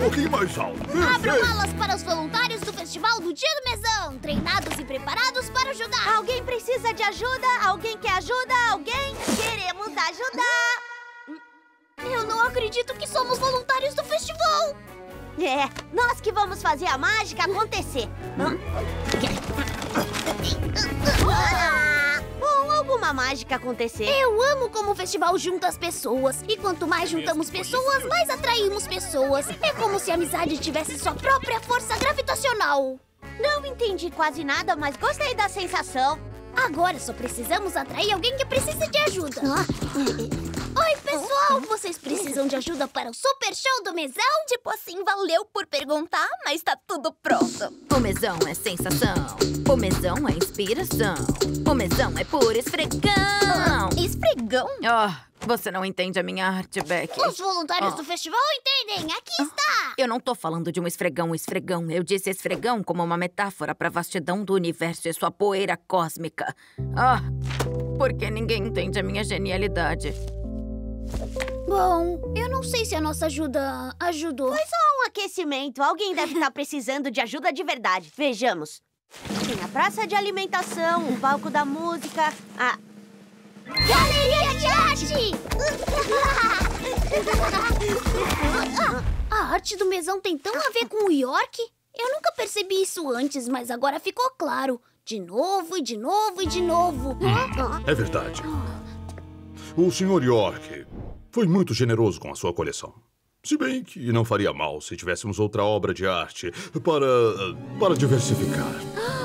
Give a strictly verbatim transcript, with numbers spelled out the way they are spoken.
pouquinho mais alto. Abram Perfeito. alas para os voluntários do Festival do Dia do Mesão, treinados e preparados para ajudar. Alguém precisa de ajuda? Alguém quer ajuda? Alguém? Queremos ajudar! Eu não acredito que somos voluntários do festival. É, nós que vamos fazer a mágica acontecer. Hã? Bom, alguma mágica acontecer. Eu amo como o festival junta as pessoas. E quanto mais juntamos pessoas, mais atraímos pessoas. É como se a amizade tivesse sua própria força gravitacional. Não entendi quase nada, mas gostei da sensação. Agora só precisamos atrair alguém que precisa de ajuda. Oi, pessoal! Vocês precisam de ajuda para o Super Show do Mesão? Tipo assim, valeu por perguntar, mas tá tudo pronto. O mesão é sensação, o mesão é inspiração, o mesão é puro esfregão. Esfregão? Oh, você não entende a minha arte, Becky. Os voluntários Oh. do festival entendem. Aqui está. Eu não tô falando de um esfregão, esfregão. Eu disse esfregão como uma metáfora pra vastidão do universo e sua poeira cósmica. Ah, porque ninguém entende a minha genialidade. Bom, eu não sei se a nossa ajuda ajudou. Foi só um aquecimento. Alguém deve estar precisando de ajuda de verdade. Vejamos. Tem a praça de alimentação, o palco da música, a... Galeria de arte! A arte do mesão tem tão a ver com o York? Eu nunca percebi isso antes, mas agora ficou claro. De novo, e de novo, e de novo. É verdade. O senhor York foi muito generoso com a sua coleção. Se bem que não faria mal se tivéssemos outra obra de arte para... para diversificar.